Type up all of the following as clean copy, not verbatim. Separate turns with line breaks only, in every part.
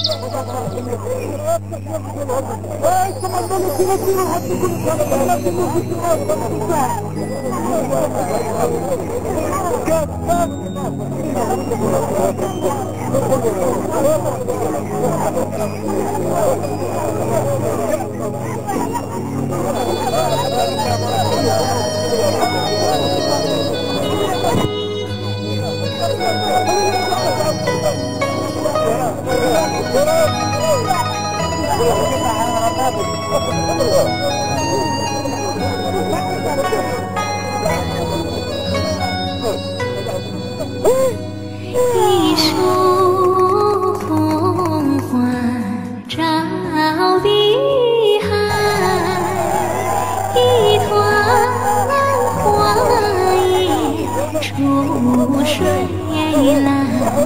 一树红花照碧海，一团花叶出水来。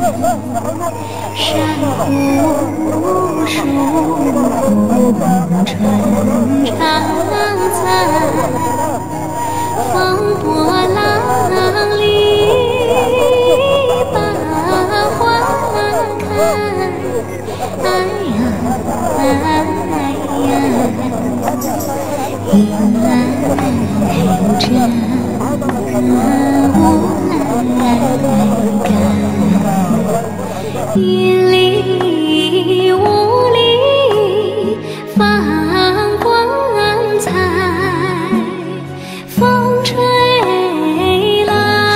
珊瑚树春常在，风波浪里把花开。哎呀哎呀，迎来这无来感。云里雾里放光彩，风吹来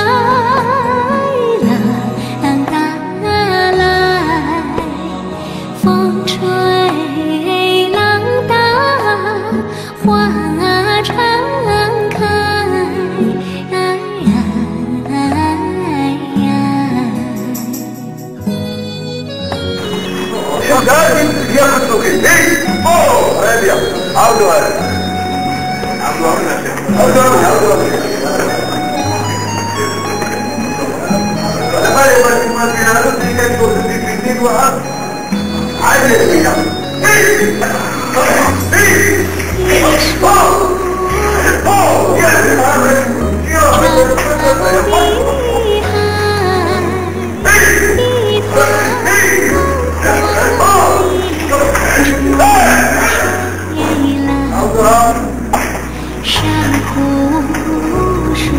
浪打来，风吹浪打，花常开。
لازم ياخد كده ايه اوه رابع عاوز珊瑚树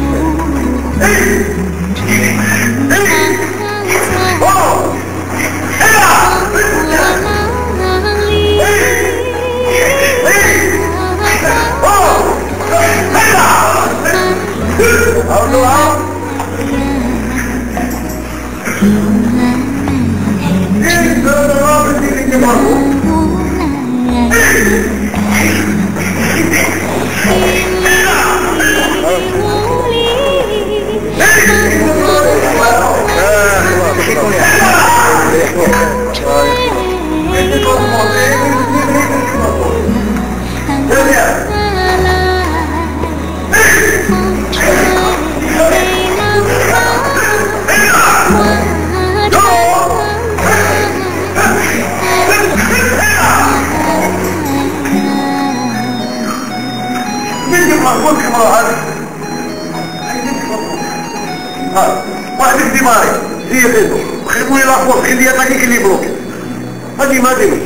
واحد اكتماري هي خيطه خيطوا لي لاخوة خلي يطاكيك اللي بروك هذه ما دير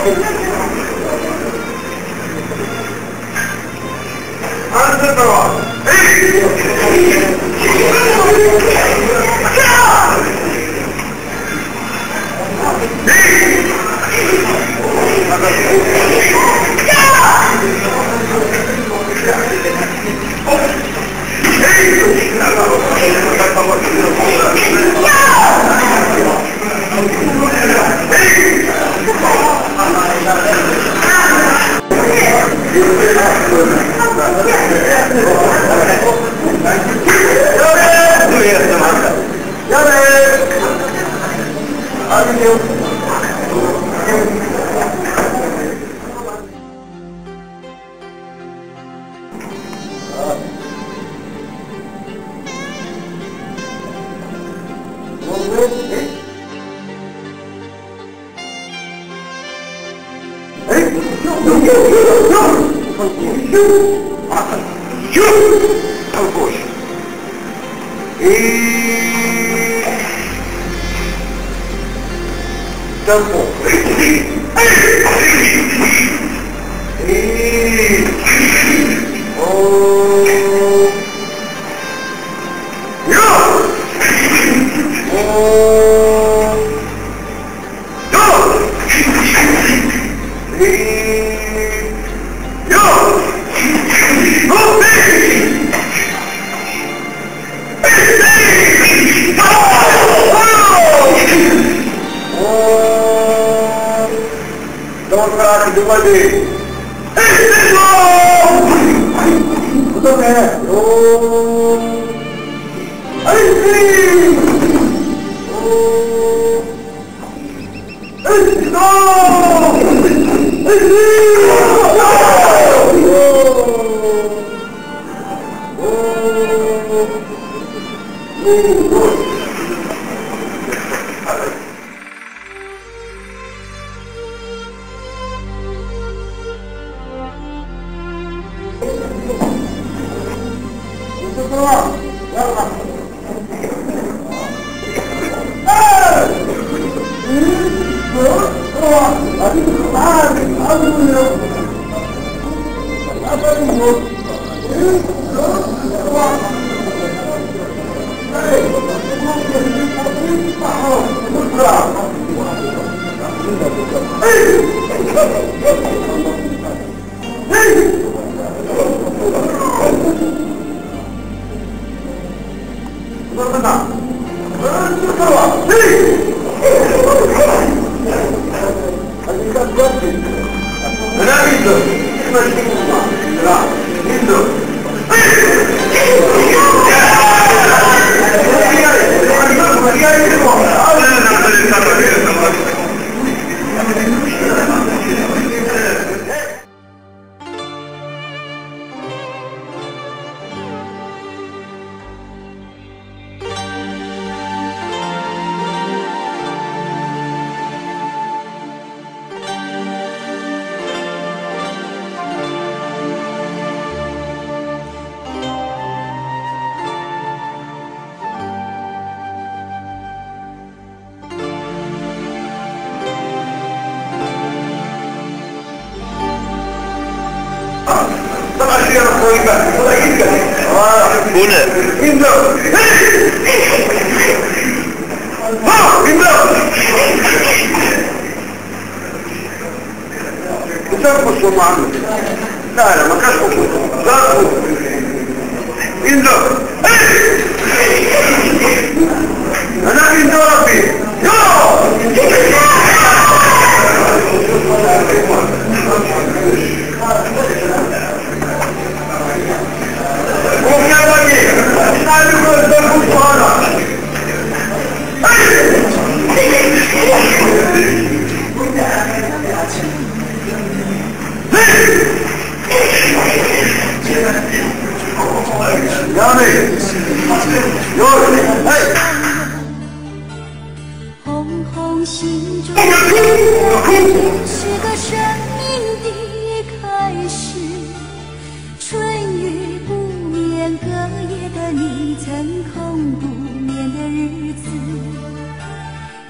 红红心中是个生命的开始，春雨不眠，隔夜的你曾空不眠的日子，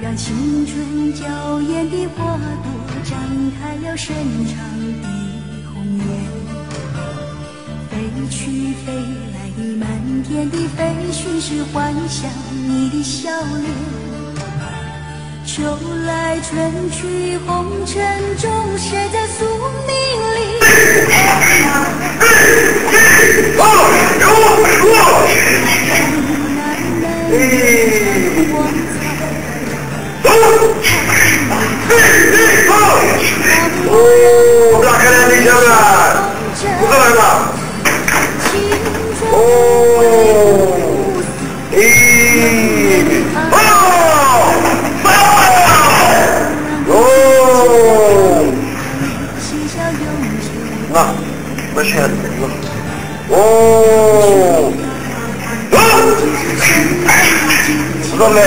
让青春娇艳的花朵张开了深长的红颜。飞去飞来的满天的飞絮是幻想你的笑脸。秋来春去红尘中，谁在宿命里？
哦，打开了，你想啊，不过来吧。哦，啊，我选了。哦，不错嘞，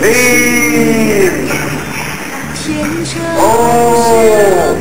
哦，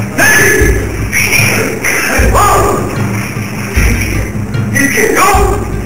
Go!